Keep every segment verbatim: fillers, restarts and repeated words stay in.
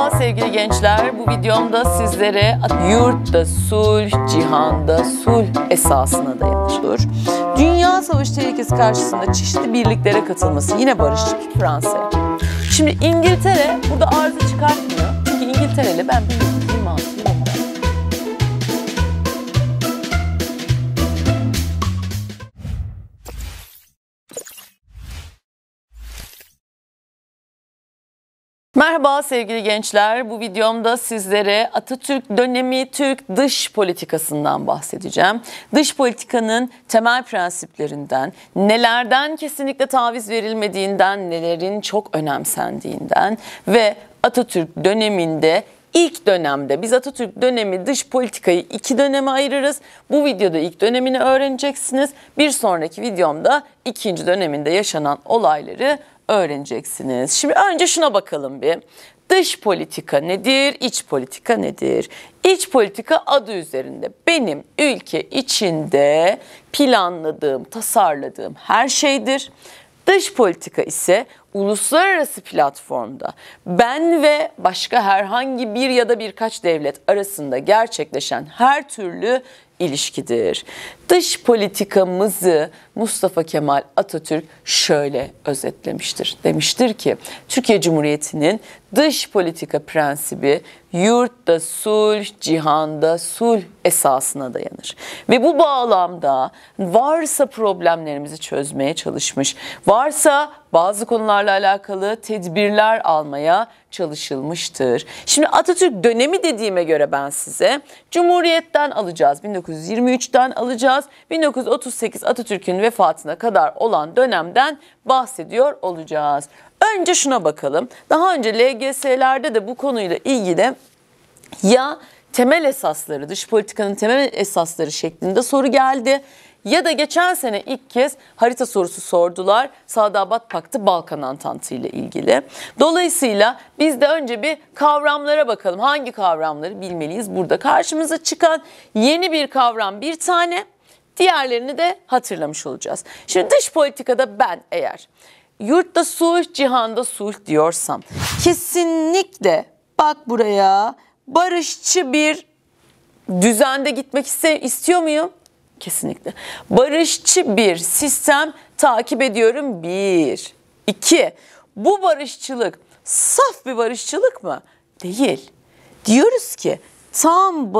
Merhaba sevgili gençler, bu videomda sizlere yurtta sulh, cihanda sulh esasına dayanır. Dünya savaşı tehlikesi karşısında çeşitli birliklere katılması yine barışçı Fransa'ya. Şimdi İngiltere burada arıza çıkartmıyor. Çünkü İngiltere ile ben bin dokuz yüz yirmi altı yılında Merhaba sevgili gençler, bu videomda sizlere Atatürk dönemi Türk dış politikasından bahsedeceğim. Dış politikanın temel prensiplerinden, nelerden kesinlikle taviz verilmediğinden, nelerin çok önemsendiğinden ve Atatürk döneminde İlk dönemde, biz Atatürk dönemi dış politikayı iki döneme ayırırız. Bu videoda ilk dönemini öğreneceksiniz. Bir sonraki videomda ikinci döneminde yaşanan olayları öğreneceksiniz. Şimdi önce şuna bakalım bir. Dış politika nedir? İç politika nedir? İç politika adı üzerinde benim ülke içinde planladığım, tasarladığım her şeydir. Dış politika ise uluslararası platformda ben ve başka herhangi bir ya da birkaç devlet arasında gerçekleşen her türlü ilişkidir. Dış politikamızı Mustafa Kemal Atatürk şöyle özetlemiştir. Demiştir ki Türkiye Cumhuriyeti'nin dış politika prensibi yurtta sulh, cihanda sulh esasına dayanır. Ve bu bağlamda varsa problemlerimizi çözmeye çalışmış, varsa bazı konularla alakalı tedbirler almaya çalışılmıştır. Şimdi Atatürk dönemi dediğime göre ben size Cumhuriyet'ten alacağız, bin dokuz yüz yirmi üç'ten alacağız, bin dokuz yüz otuz sekiz Atatürk'ün vefatına kadar olan dönemden bahsediyor olacağız. Önce şuna bakalım. Daha önce L G S'lerde de bu konuyla ilgili ya temel esasları, dış politikanın temel esasları şeklinde soru geldi. Ya da geçen sene ilk kez harita sorusu sordular. Sadabat Paktı Balkan Antantı ile ilgili. Dolayısıyla biz de önce bir kavramlara bakalım. Hangi kavramları bilmeliyiz? Burada karşımıza çıkan yeni bir kavram bir tane. Diğerlerini de hatırlamış olacağız. Şimdi dış politikada ben eğer yurtta sulh, cihanda sulh diyorsam kesinlikle bak buraya barışçı bir düzende gitmek iste, istiyor muyum? Kesinlikle. Barışçı bir sistem takip ediyorum. Bir. İki. Bu barışçılık saf bir barışçılık mı? Değil. Diyoruz ki tam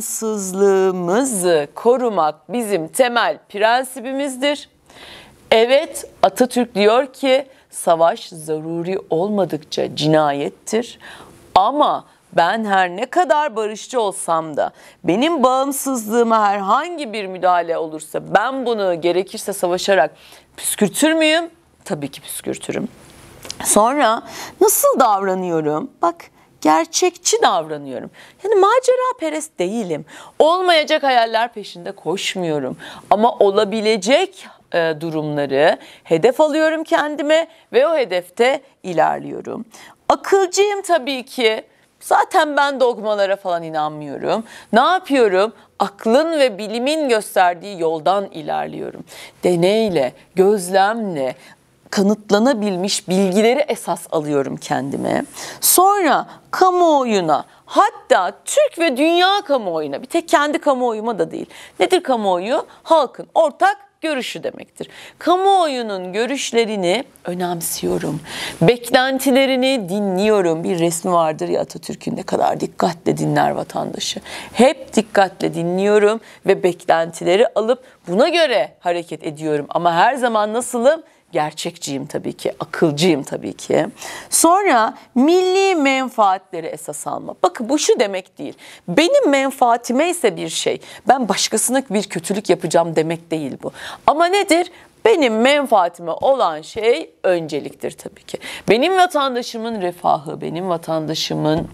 bağımsızlığımızı korumak bizim temel prensibimizdir. Evet, Atatürk diyor ki savaş zaruri olmadıkça cinayettir. Ama ben her ne kadar barışçı olsam da benim bağımsızlığıma herhangi bir müdahale olursa ben bunu gerekirse savaşarak püskürtür müyüm? Tabii ki püskürtürüm. Sonra nasıl davranıyorum? Bak, gerçekçi davranıyorum. Yani maceraperest değilim. Olmayacak hayaller peşinde koşmuyorum. Ama olabilecek e, durumları hedef alıyorum kendime ve o hedefte ilerliyorum. Akılcıyım tabii ki. Zaten ben dogmalara falan inanmıyorum. Ne yapıyorum? Aklın ve bilimin gösterdiği yoldan ilerliyorum. Deneyle, gözlemle, kanıtlanabilmiş bilgileri esas alıyorum kendime. Sonra kamuoyuna, hatta Türk ve dünya kamuoyuna, bir tek kendi kamuoyuma da değil. Nedir kamuoyu? Halkın ortak görüşü demektir. Kamuoyunun görüşlerini önemsiyorum. Beklentilerini dinliyorum. Bir resmi vardır ya Atatürk'ün, ne kadar dikkatle dinler vatandaşı. Hep dikkatle dinliyorum ve beklentileri alıp buna göre hareket ediyorum. Ama her zaman nasılım? Gerçekçiyim tabii ki, akılcıyım tabii ki. Sonra milli menfaatleri esas alma. Bakın bu şu demek değil. Benim menfaatime ise bir şey, ben başkasına bir kötülük yapacağım demek değil bu. Ama nedir? Benim menfaatime olan şey önceliktir tabii ki. Benim vatandaşımın refahı, benim vatandaşımın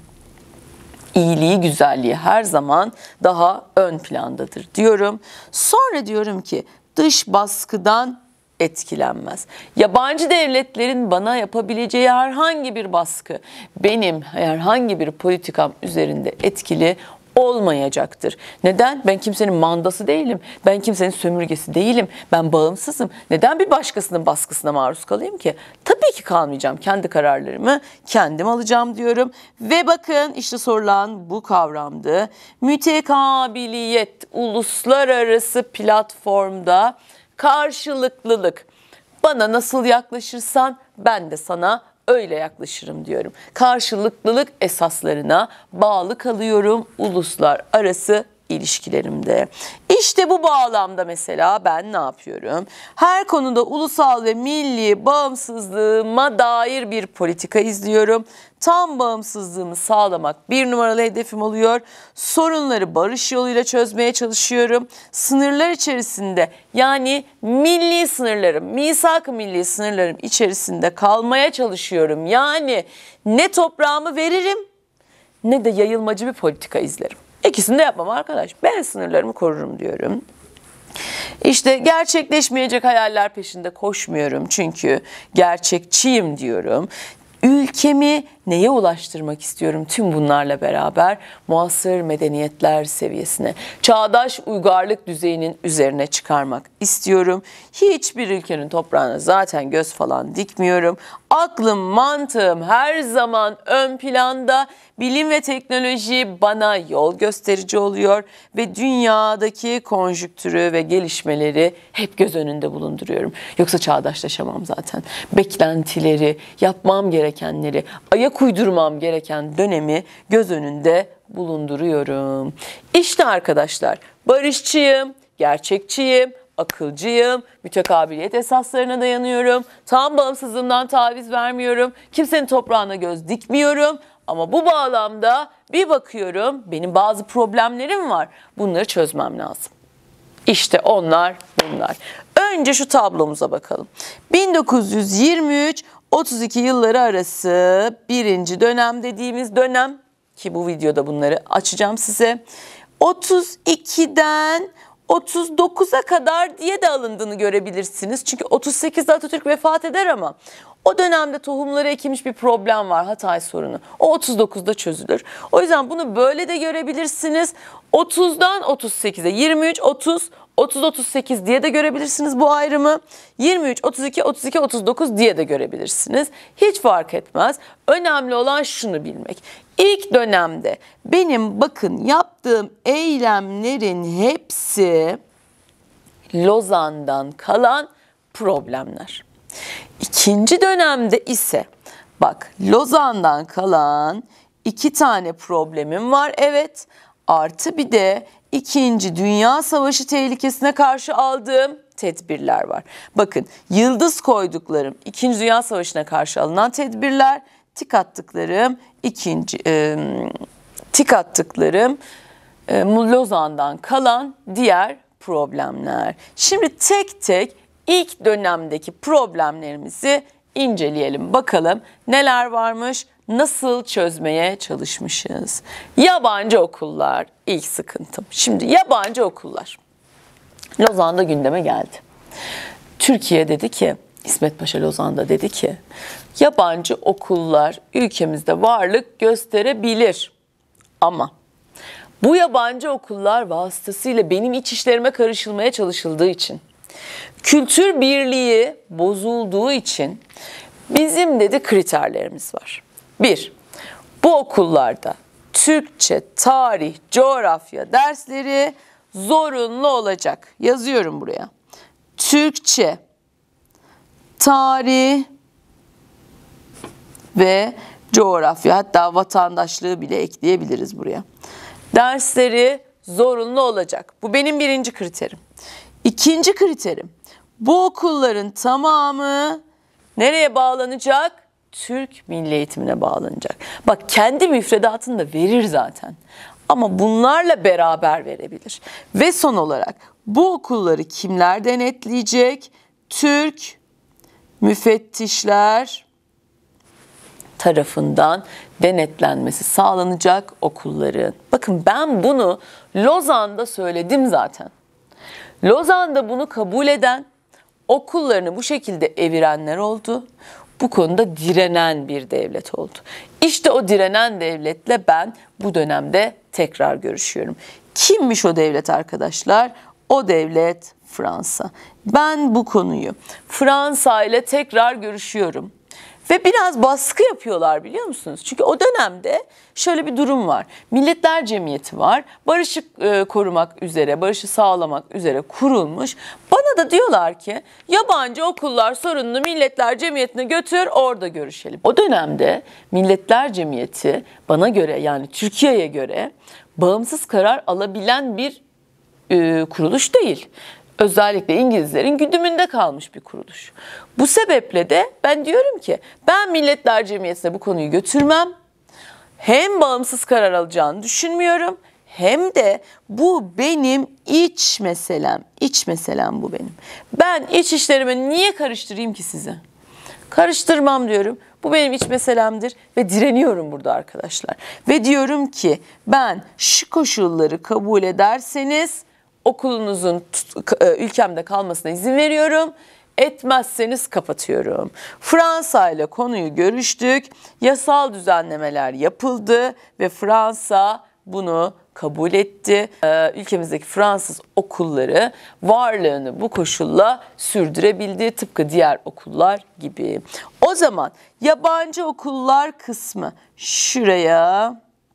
iyiliği, güzelliği her zaman daha ön plandadır diyorum. Sonra diyorum ki dış baskıdan etkilenmez. Yabancı devletlerin bana yapabileceği herhangi bir baskı benim herhangi bir politikam üzerinde etkili olmayacaktır. Neden? Ben kimsenin mandası değilim. Ben kimsenin sömürgesi değilim. Ben bağımsızım. Neden bir başkasının baskısına maruz kalayım ki? Tabii ki kalmayacağım. Kendi kararlarımı kendim alacağım diyorum. Ve bakın işte sorulan bu kavramdı. Mütekabiliyet, uluslararası platformda karşılıklılık. Bana nasıl yaklaşırsan ben de sana öyle yaklaşırım diyorum. Karşılıklılık esaslarına bağlı kalıyorum uluslararası ilişkilerimde. İşte bu bağlamda mesela ben ne yapıyorum? Her konuda ulusal ve milli bağımsızlığıma dair bir politika izliyorum. Tam bağımsızlığımı sağlamak bir numaralı hedefim oluyor. Sorunları barış yoluyla çözmeye çalışıyorum. Sınırlar içerisinde, yani milli sınırlarım, misak-ı milli sınırlarım içerisinde kalmaya çalışıyorum. Yani ne toprağımı veririm ne de yayılmacı bir politika izlerim. İkisini de yapmam arkadaş. Ben sınırlarımı korurum diyorum. İşte gerçekleşmeyecek hayaller peşinde koşmuyorum çünkü gerçekçiyim diyorum. Ülkemi neye ulaştırmak istiyorum tüm bunlarla beraber? Muasır medeniyetler seviyesine, çağdaş uygarlık düzeyinin üzerine çıkarmak istiyorum. Hiçbir ülkenin toprağına zaten göz falan dikmiyorum. Aklım, mantığım her zaman ön planda. Bilim ve teknoloji bana yol gösterici oluyor ve dünyadaki konjüktürü ve gelişmeleri hep göz önünde bulunduruyorum. Yoksa çağdaşlaşamam zaten. Beklentileri, yapmam gerekenleri, ayak uydurmam gereken dönemi göz önünde bulunduruyorum. İşte arkadaşlar, barışçıyım, gerçekçiyim, akılcıyım, mütekabiliyet esaslarına dayanıyorum. Tam bağımsızlığımdan taviz vermiyorum. Kimsenin toprağına göz dikmiyorum. Ama bu bağlamda bir bakıyorum, benim bazı problemlerim var. Bunları çözmem lazım. İşte onlar bunlar. Önce şu tablomuza bakalım. bin dokuz yüz yirmi üç otuz iki yılları arası birinci dönem dediğimiz dönem, ki bu videoda bunları açacağım size. otuz ikiden otuz dokuza kadar diye de alındığını görebilirsiniz. Çünkü otuz sekizde Atatürk vefat eder ama o dönemde tohumları ekilmiş bir problem var, Hatay sorunu. O otuz dokuzda çözülür. O yüzden bunu böyle de görebilirsiniz. otuzdan otuz sekize, yirmi üç, otuz, otuz, otuz sekiz diye de görebilirsiniz bu ayrımı. yirmi üç, otuz iki, otuz iki, otuz dokuz diye de görebilirsiniz. Hiç fark etmez. Önemli olan şunu bilmek. İlk dönemde benim bakın yaptığım eylemlerin hepsi Lozan'dan kalan problemler. İkinci dönemde ise bak Lozan'dan kalan iki tane problemim var, evet, artı bir de İkinci Dünya Savaşı tehlikesine karşı aldığım tedbirler var. Bakın yıldız koyduklarım İkinci Dünya Savaşı'na karşı alınan tedbirler, tik attıklarım ikinci e, tik attıklarım e, Lozan'dan kalan diğer problemler. Şimdi tek tek ilk dönemdeki problemlerimizi inceleyelim. Bakalım neler varmış, nasıl çözmeye çalışmışız. Yabancı okullar ilk sıkıntım. Şimdi yabancı okullar. Lozan'da gündeme geldi. Türkiye dedi ki, İsmet Paşa Lozan'da dedi ki, yabancı okullar ülkemizde varlık gösterebilir. Ama bu yabancı okullar vasıtasıyla benim iç işlerime karışılmaya çalışıldığı için, kültür birliği bozulduğu için bizim dedi kriterlerimiz var. Bir, bu okullarda Türkçe, tarih, coğrafya dersleri zorunlu olacak. Yazıyorum buraya. Türkçe, tarih ve coğrafya, hatta vatandaşlığı bile ekleyebiliriz buraya. Dersleri zorunlu olacak. Bu benim birinci kriterim. İkinci kriterim, bu okulların tamamı nereye bağlanacak? Türk Milli Eğitimine bağlanacak. Bak kendi müfredatını da verir zaten. Ama bunlarla beraber verebilir. Ve son olarak bu okulları kimler denetleyecek? Türk müfettişler tarafından denetlenmesi sağlanacak okulların. Bakın ben bunu Lozan'da söyledim zaten. Lozan'da bunu kabul eden, okullarını bu şekilde evirenler oldu. bu konuda direnen bir devlet oldu. İşte o direnen devletle ben bu dönemde tekrar görüşüyorum. Kimmiş o devlet arkadaşlar? O devlet Fransa. Ben bu konuyu Fransa ile tekrar görüşüyorum. Ve biraz baskı yapıyorlar biliyor musunuz? Çünkü o dönemde şöyle bir durum var. Milletler Cemiyeti var. Barışı e, korumak üzere, barışı sağlamak üzere kurulmuş. Bana da diyorlar ki yabancı okullar sorununu Milletler Cemiyeti'ne götür, orada görüşelim. O dönemde Milletler Cemiyeti bana göre, yani Türkiye'ye göre bağımsız karar alabilen bir e, kuruluş değil. Özellikle İngilizlerin güdümünde kalmış bir kuruluş. Bu sebeple de ben diyorum ki ben Milletler Cemiyeti'ne bu konuyu götürmem. Hem bağımsız karar alacağını düşünmüyorum, hem de bu benim iç meselem. İç meselem bu benim. Ben iç işlerime niye karıştırayım ki size? Karıştırmam diyorum. Bu benim iç meselemdir ve direniyorum burada arkadaşlar. Ve diyorum ki ben şu koşulları kabul ederseniz okulunuzun ülkemde kalmasına izin veriyorum. Etmezseniz kapatıyorum. Fransa ile konuyu görüştük. Yasal düzenlemeler yapıldı ve Fransa bunu kabul etti. Ülkemizdeki Fransız okulları varlığını bu koşulla sürdürebildi, tıpkı diğer okullar gibi. O zaman yabancı okullar kısmı şuraya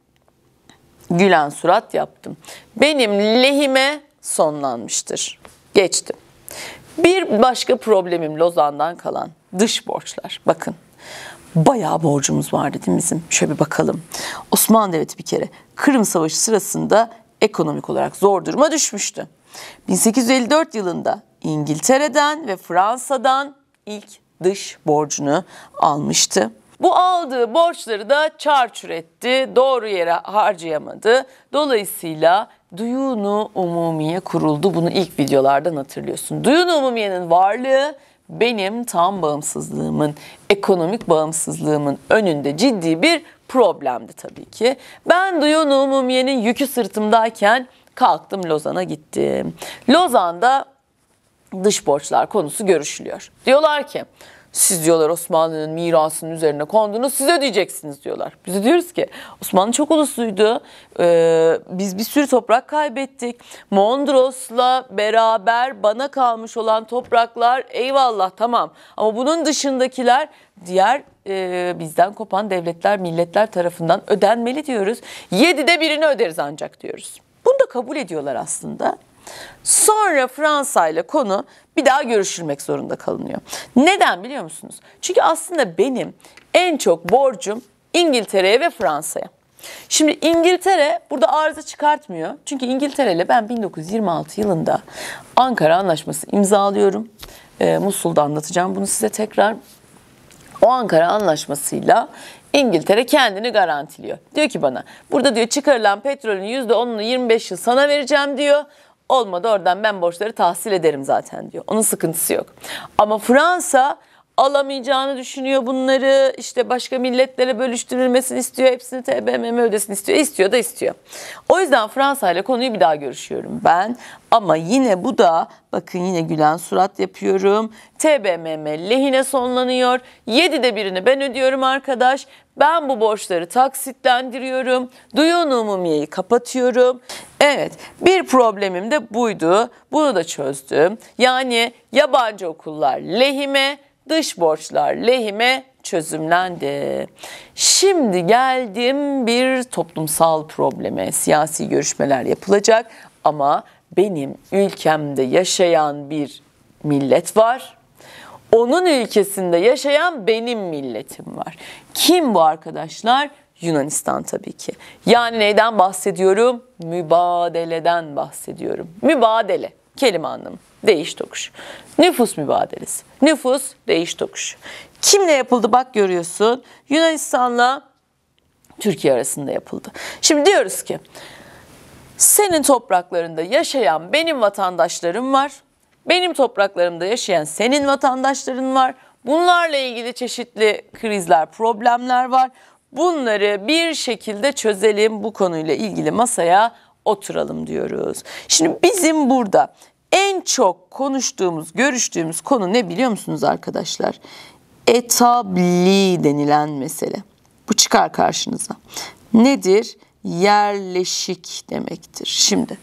gülen surat yaptım. Benim lehime sonlanmıştır. Geçtim. Bir başka problemim Lozan'dan kalan dış borçlar. Bakın bayağı borcumuz vardı değil mi bizim? Şöyle bir bakalım. Osmanlı Devleti bir kere Kırım Savaşı sırasında ekonomik olarak zor duruma düşmüştü. bin sekiz yüz elli dört yılında İngiltere'den ve Fransa'dan ilk dış borcunu almıştı. Bu aldığı borçları da çarçur etti, doğru yere harcayamadı. Dolayısıyla Duyunu Umumiye kuruldu. Bunu ilk videolardan hatırlıyorsun. Duyunu Umumiye'nin varlığı benim tam bağımsızlığımın, ekonomik bağımsızlığımın önünde ciddi bir problemdi tabii ki. Ben Duyunu Umumiye'nin yükü sırtımdayken kalktım Lozan'a gittim. Lozan'da dış borçlar konusu görüşülüyor. Diyorlar ki siz diyorlar Osmanlı'nın mirasının üzerine kondunuz, siz ödeyeceksiniz diyorlar. Biz de diyoruz ki Osmanlı çok ulusuydu, ee, biz bir sürü toprak kaybettik. Mondros'la beraber bana kalmış olan topraklar eyvallah tamam. Ama bunun dışındakiler diğer e, bizden kopan devletler, milletler tarafından ödenmeli diyoruz. Yedide birini öderiz ancak diyoruz. Bunu da kabul ediyorlar aslında. Sonra Fransa ile konu bir daha görüşülmek zorunda kalınıyor. Neden biliyor musunuz? Çünkü aslında benim en çok borcum İngiltere'ye ve Fransa'ya. Şimdi İngiltere burada arıza çıkartmıyor. Çünkü İngiltere ile ben bin dokuz yüz yirmi altı yılında Ankara Anlaşması imzalıyorum. E, Musul'da anlatacağım bunu size tekrar. O Ankara Anlaşması'yla İngiltere kendini garantiliyor. Diyor ki bana burada diyor çıkarılan petrolün yüzde onunu yirmi beş yıl sana vereceğim diyor. Olmadı oradan ben borçları tahsil ederim zaten diyor. Onun sıkıntısı yok. Ama Fransa alamayacağını düşünüyor bunları. İşte başka milletlere bölüştürülmesini istiyor. Hepsini T B M M ödesin istiyor. İstiyor da istiyor. O yüzden Fransa ile konuyu bir daha görüşüyorum ben. Ama yine bu da bakın yine gülen surat yapıyorum. T B M M lehine sonlanıyor. Yedide birini ben ödüyorum arkadaş. Ben bu borçları taksitlendiriyorum. Duyunu Umumiye'yi kapatıyorum. Evet, bir problemim de buydu. Bunu da çözdüm. Yani yabancı okullar lehime, dış borçlar lehime çözümlendi. Şimdi geldim bir toplumsal probleme. Siyasi görüşmeler yapılacak ama benim ülkemde yaşayan bir millet var. Onun ülkesinde yaşayan benim milletim var. Kim bu arkadaşlar? Yunanistan tabii ki. Yani neyden bahsediyorum? Mübadeleden bahsediyorum. Mübadele, kelime anlamı. Değiş tokuş. Nüfus mübadelesi. Nüfus, değiş tokuş. Kimle yapıldı bak görüyorsun. Yunanistan'la Türkiye arasında yapıldı. Şimdi diyoruz ki senin topraklarında yaşayan benim vatandaşlarım var. Benim topraklarımda yaşayan senin vatandaşların var. Bunlarla ilgili çeşitli krizler, problemler var. Bunları bir şekilde çözelim, bu konuyla ilgili masaya oturalım diyoruz. Şimdi bizim burada en çok konuştuğumuz, görüştüğümüz konu ne biliyor musunuz arkadaşlar? Etabli denilen mesele. Bu çıkar karşınıza. Nedir? Yerleşik demektir. Şimdi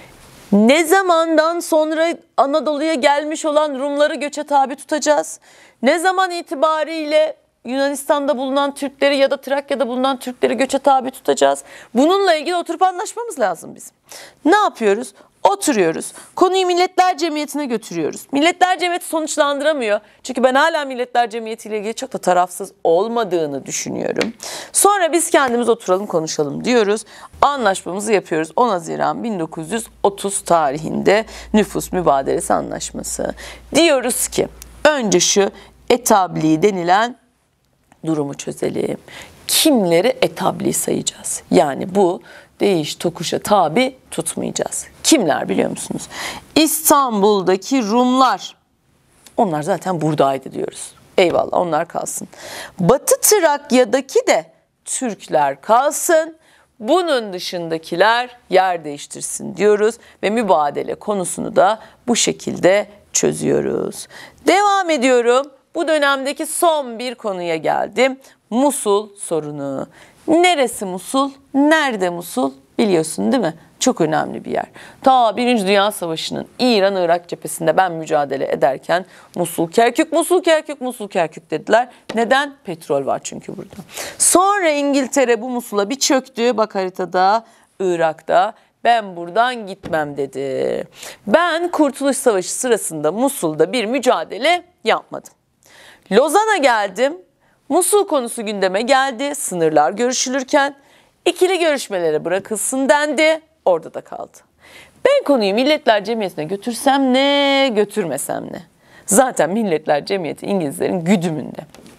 ne zamandan sonra Anadolu'ya gelmiş olan Rumları göçe tabi tutacağız? Ne zaman itibariyle Yunanistan'da bulunan Türkleri ya da Trakya'da bulunan Türkleri göçe tabi tutacağız? Bununla ilgili oturup anlaşmamız lazım bizim. Ne yapıyoruz? Oturuyoruz. Konuyu Milletler Cemiyeti'ne götürüyoruz. Milletler Cemiyeti sonuçlandıramıyor. Çünkü ben hala Milletler Cemiyeti ile ilgili çok da tarafsız olmadığını düşünüyorum. Sonra biz kendimiz oturalım konuşalım diyoruz. Anlaşmamızı yapıyoruz. on Haziran bin dokuz yüz otuz tarihinde nüfus mübadelesi anlaşması. Diyoruz ki önce şu etabli denilen durumu çözelim. Kimleri etabli sayacağız? Yani bu değiş tokuşa tabi tutmayacağız. Kimler biliyor musunuz? İstanbul'daki Rumlar. Onlar zaten buradaydı diyoruz. Eyvallah, onlar kalsın. Batı Trakya'daki de Türkler kalsın. Bunun dışındakiler yer değiştirsin diyoruz ve mübadele konusunu da bu şekilde çözüyoruz. Devam ediyorum. Bu dönemdeki son bir konuya geldim. Musul sorunu. Neresi Musul? Nerede Musul? Biliyorsun değil mi? Çok önemli bir yer. Ta Birinci Dünya Savaşı'nın İran-Irak cephesinde ben mücadele ederken Musul, Kerkük, Musul, Kerkük, Musul, Kerkük dediler. Neden? Petrol var çünkü burada. Sonra İngiltere bu Musul'a bir çöktü. Bak haritada, Irak'ta. Ben buradan gitmem dedi. Ben Kurtuluş Savaşı sırasında Musul'da bir mücadele yapmadım. Lozan'a geldim. Musul konusu gündeme geldi. Sınırlar görüşülürken ikili görüşmelere bırakılsın dendi. Orada da kaldı. Ben konuyu Milletler Cemiyeti'ne götürsem ne, götürmesem ne? Zaten Milletler Cemiyeti İngilizlerin güdümünde.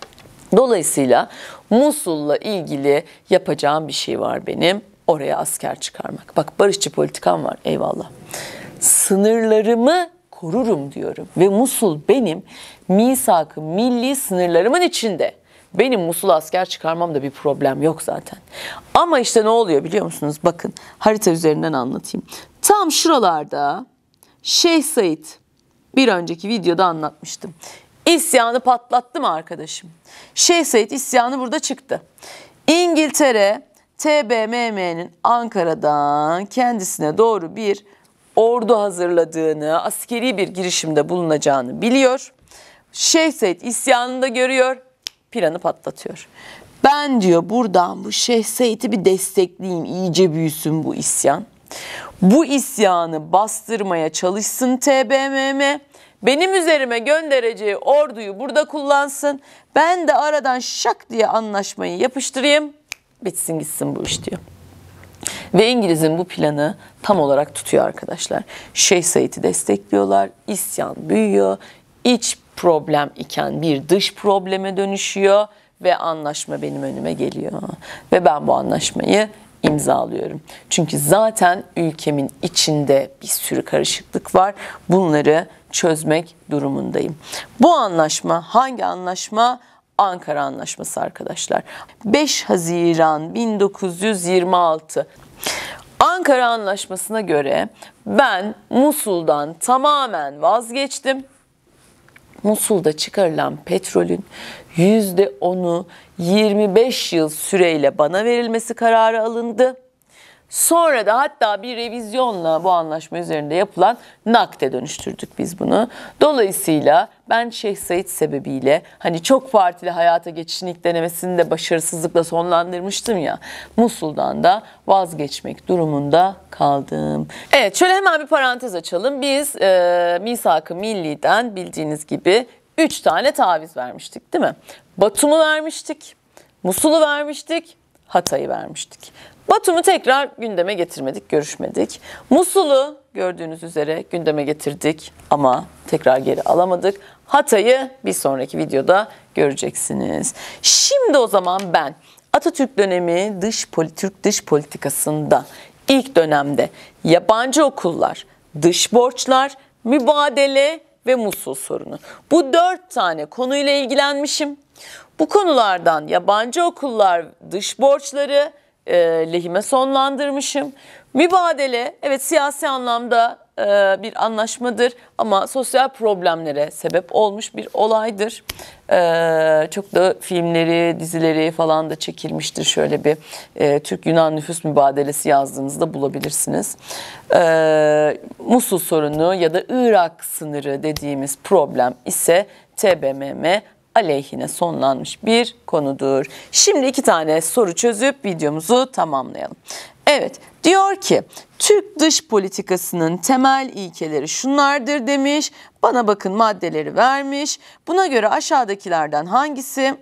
Dolayısıyla Musul'la ilgili yapacağım bir şey var benim. Oraya asker çıkarmak. Bak, barışçı politikam var, eyvallah. Sınırlarımı korurum diyorum. Ve Musul benim misak-ı milli sınırlarımın içinde. Benim Musul'a asker çıkarmamda bir problem yok zaten. Ama işte ne oluyor biliyor musunuz? Bakın harita üzerinden anlatayım. Tam şuralarda Şeyh Said, bir önceki videoda anlatmıştım. İsyanı patlattı mı arkadaşım? Şeyh Said isyanı burada çıktı. İngiltere T B M M'nin Ankara'dan kendisine doğru bir ordu hazırladığını, askeri bir girişimde bulunacağını biliyor. Şeyh Said isyanını da görüyor, planı patlatıyor. Ben diyor buradan bu Şeyh Said'i bir destekleyeyim, iyice büyüsün bu isyan. Bu isyanı bastırmaya çalışsın T B M M. Benim üzerime göndereceği orduyu burada kullansın. Ben de aradan şak diye anlaşmayı yapıştırayım. Bitsin gitsin bu iş diyor. Ve İngiliz'in bu planı tam olarak tutuyor arkadaşlar. Şeyh Said'i destekliyorlar. İsyan büyüyor. İç problem iken bir dış probleme dönüşüyor. Ve anlaşma benim önüme geliyor. Ve ben bu anlaşmayı imzalıyorum. Çünkü zaten ülkemin içinde bir sürü karışıklık var. Bunları çözmek durumundayım. Bu anlaşma hangi anlaşma? Ankara Anlaşması arkadaşlar. beş Haziran bin dokuz yüz yirmi altı. Ankara Anlaşması'na göre ben Musul'dan tamamen vazgeçtim. Musul'da çıkarılan petrolün yüzde onu yirmi beş yıl süreyle bana verilmesi kararı alındı. Sonra da hatta bir revizyonla bu anlaşma üzerinde yapılan nakde dönüştürdük biz bunu. Dolayısıyla ben Şeyh Said sebebiyle hani çok partili hayata geçişin ilk denemesini de başarısızlıkla sonlandırmıştım ya. Musul'dan da vazgeçmek durumunda kaldım. Evet, şöyle hemen bir parantez açalım. Biz e, Misak-ı Milli'den bildiğiniz gibi üç tane taviz vermiştik değil mi? Batum'u vermiştik, Musul'u vermiştik, Hatay'ı vermiştik. Batum'u tekrar gündeme getirmedik, görüşmedik. Musul'u gördüğünüz üzere gündeme getirdik ama tekrar geri alamadık. Hatay'ı bir sonraki videoda göreceksiniz. Şimdi o zaman ben Atatürk dönemi dış Türk dış politikasında ilk dönemde yabancı okullar, dış borçlar, mübadele ve Musul sorunu. Bu dört tane konuyla ilgilenmişim. Bu konulardan yabancı okullar, dış borçları, E, lehime sonlandırmışım. Mübadele, evet siyasi anlamda e, bir anlaşmadır ama sosyal problemlere sebep olmuş bir olaydır. E, çok da filmleri, dizileri falan da çekilmiştir. Şöyle bir e, Türk-Yunan nüfus mübadelesi yazdığınızda bulabilirsiniz. E, Musul sorunu ya da Irak sınırı dediğimiz problem ise T B M M aleyhine sonlanmış bir konudur. Şimdi iki tane soru çözüp videomuzu tamamlayalım. Evet, diyor ki Türk dış politikasının temel ilkeleri şunlardır demiş. Bana bakın maddeleri vermiş. Buna göre aşağıdakilerden hangisi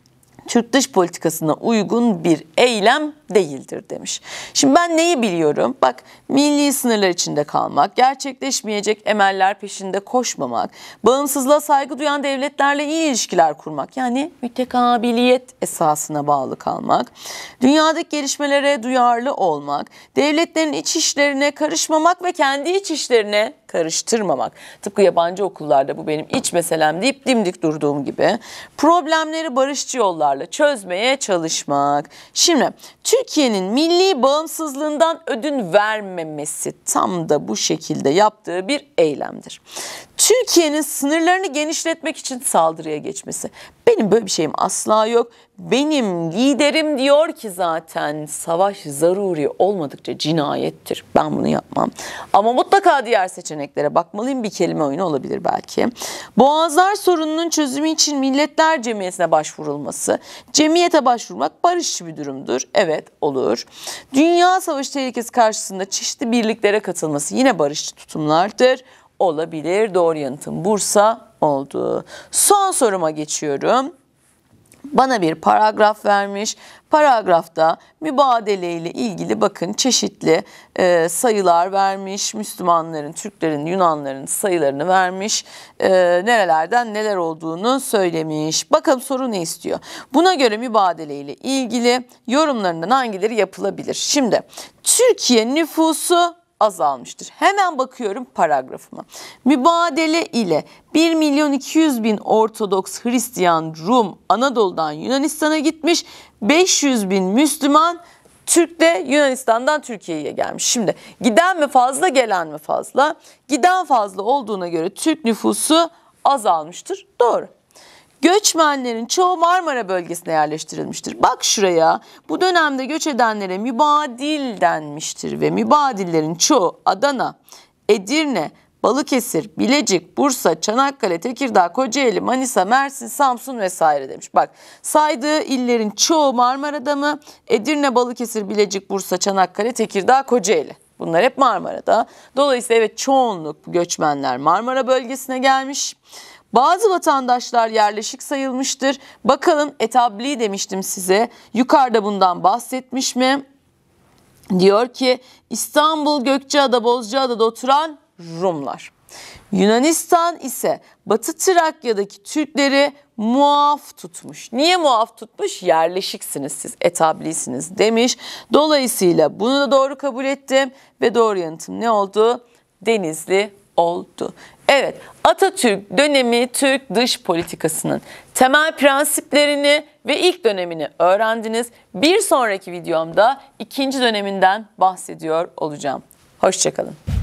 Türk dış politikasına uygun bir eylem değildir demiş. Şimdi ben neyi biliyorum? Bak, milli sınırlar içinde kalmak, gerçekleşmeyecek emeller peşinde koşmamak, bağımsızlığa saygı duyan devletlerle iyi ilişkiler kurmak, yani mütekabiliyet esasına bağlı kalmak, dünyadaki gelişmelere duyarlı olmak, devletlerin iç işlerine karışmamak ve kendi iç işlerine karıştırmamak. Tıpkı yabancı okullarda bu benim iç meselem deyip dimdik durduğum gibi problemleri barışçı yollarla çözmeye çalışmak. Şimdi Türkiye'nin milli bağımsızlığından ödün vermemesi tam da bu şekilde yaptığı bir eylemdir. Türkiye'nin sınırlarını genişletmek için saldırıya geçmesi. Benim böyle bir şeyim asla yok. Benim liderim diyor ki zaten savaş zaruri olmadıkça cinayettir. Ben bunu yapmam. Ama mutlaka diğer seçeneklere bakmalıyım. Bir kelime oyunu olabilir belki. Boğazlar sorununun çözümü için Milletler Cemiyeti'ne başvurulması. Cemiyete başvurmak barışçı bir durumdur. Evet, olur. Dünya savaşı tehlikesi karşısında çeşitli birliklere katılması yine barışçı tutumlardır. Olabilir. Doğru yanıtım Bursa oldu. Son soruma geçiyorum. Bana bir paragraf vermiş. Paragrafta mübadele ile ilgili bakın çeşitli e, sayılar vermiş. Müslümanların, Türklerin, Yunanların sayılarını vermiş. E, nerelerden neler olduğunu söylemiş. Bakalım soru ne istiyor? Buna göre mübadele ile ilgili yorumlarından hangileri yapılabilir? Şimdi Türkiye nüfusu azalmıştır. Hemen bakıyorum paragrafıma. Mübadele ile bir milyon iki yüz bin Ortodoks Hristiyan Rum Anadolu'dan Yunanistan'a gitmiş. beş yüz bin Müslüman Türk de Yunanistan'dan Türkiye'ye gelmiş. Şimdi giden mi fazla, gelen mi fazla? Giden fazla olduğuna göre Türk nüfusu azalmıştır. Doğru. Göçmenlerin çoğu Marmara bölgesine yerleştirilmiştir. Bak şuraya, bu dönemde göç edenlere mübadil denmiştir ve mübadillerin çoğu Adana, Edirne, Balıkesir, Bilecik, Bursa, Çanakkale, Tekirdağ, Kocaeli, Manisa, Mersin, Samsun vesaire demiş. Bak, saydığı illerin çoğu Marmara'da mı? Edirne, Balıkesir, Bilecik, Bursa, Çanakkale, Tekirdağ, Kocaeli. Bunlar hep Marmara'da. Dolayısıyla evet, çoğunluk göçmenler Marmara bölgesine gelmiş. Bazı vatandaşlar yerleşik sayılmıştır. Bakalım etabli demiştim size. Yukarıda bundan bahsetmiş mi? Diyor ki İstanbul, Gökçeada, Bozcaada'da oturan Rumlar. Yunanistan ise Batı Trakya'daki Türkleri muaf tutmuş. Niye muaf tutmuş? Yerleşiksiniz siz, etablisiniz demiş. Dolayısıyla bunu da doğru kabul ettim ve doğru yanıtım ne oldu? Denizli oldu. Evet, Atatürk dönemi Türk dış politikasının temel prensiplerini ve ilk dönemini öğrendiniz. Bir sonraki videomda ikinci döneminden bahsediyor olacağım. Hoşça kalın.